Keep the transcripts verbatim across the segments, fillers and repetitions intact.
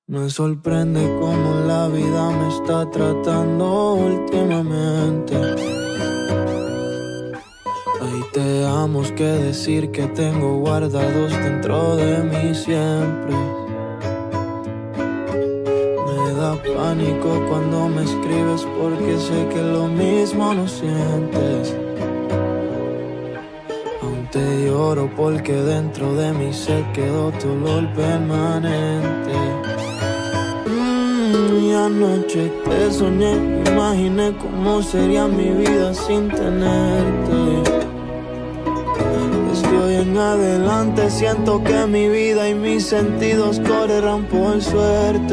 Me sorprende cómo la vida me está tratando últimamente. Hay te amos que decir que tengo guardados dentro de mí siempre. Me da pánico cuando me escribes porque sé que lo mismo no sientes. Aún te lloro porque dentro de mí se quedó tu olor permanente. Y anoche te soñé, imaginé cómo sería mi vida sin tenerte. Desde hoy en adelante siento que mi vida y mis sentidos correrán por suerte.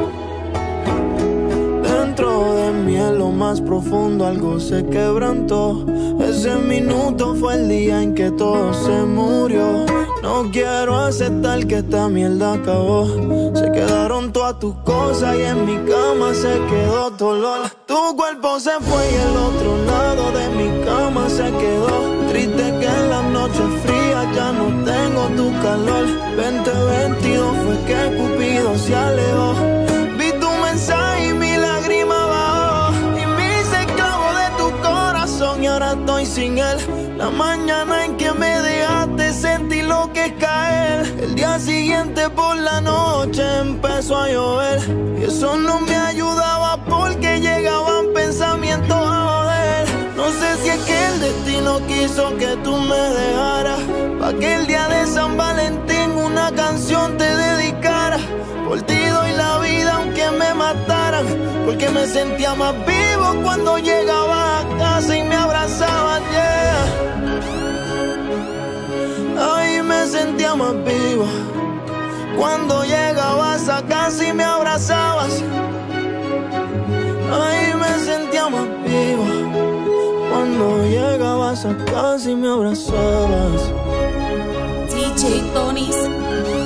Dentro de mí en lo más profundo algo se quebrantó. Ese minuto fue el día en que todo se murió. No quiero aceptar que esta mierda acabó. Se quedaron todas tus cosas y en mi cama se quedó tu olor. Tu cuerpo se fue y el otro lado de mi cama se quedó. Triste que en las noches frías ya no tengo tu calor. veinte veintidós fue que Cupido se alejó. Vi tu mensaje y mi lágrima bajó. Y me hice esclavo de tu corazón y ahora estoy sin él. La mañana en que me dejaste sentí lo que es caer. El día siguiente por la noche empezó a llover. Y eso no me ayudaba porque llegaban pensamientos a joder. No sé si es que el destino quiso que tú me dejaras, pa' que el día de San Valentín una canción te dedicara. Por ti doy la vida aunque me mataran, porque me sentía más vivo cuando llegaba a casa y me abrazabas, yeah. Ay, me sentía más vivo cuando llegabas a casa y me abrazabas. Ay, me sentía más vivo cuando llegabas a casa y me abrazabas. D J Tonis.